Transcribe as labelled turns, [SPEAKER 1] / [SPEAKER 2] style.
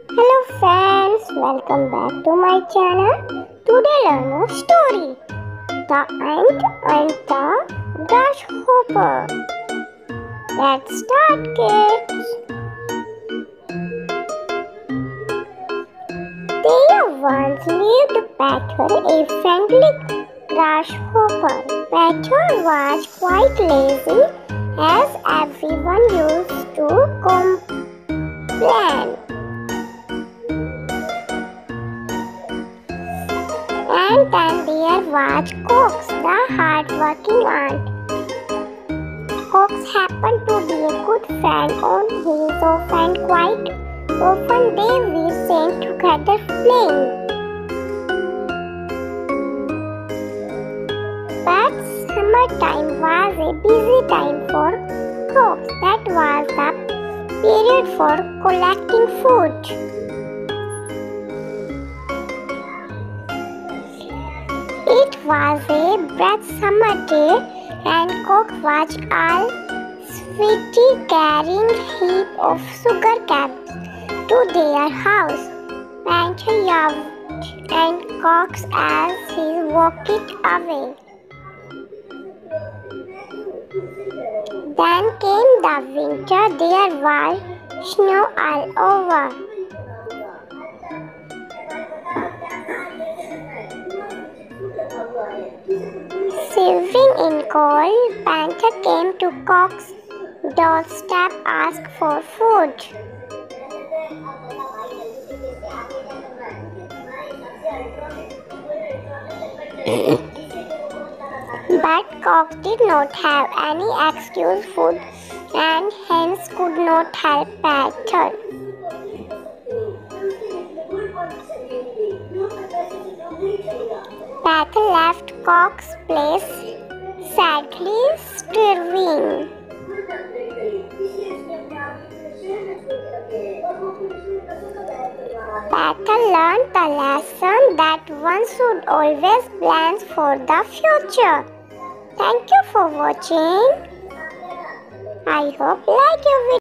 [SPEAKER 1] Hello friends, welcome back to my channel. Today learn a story, The Ant and the Grasshopper. Let's start, kids. There once lived Peter, a friendly grasshopper. Peter was quite lazy, as everyone used to complain. And then there was Cox, the hard-working ant. Cox happened to be a good friend on his off, and quite often they were seen together playing. But summertime was a busy time for Cox. That was the period for collecting food. It was a bright summer day, and Cox was all sweaty, carrying a heap of sugar cabs to their house. Peter yelled and Cox as he walked away. Then came the winter. There was snow all over. Shivering in cold, Peter came to Cox's doorstep to ask for food. But Cox did not have any excuse food, and hence could not help Peter. Peter left Cox's place, sadly starving. Peter learned the lesson that one should always plan for the future. Thank you for watching. I hope you like your video.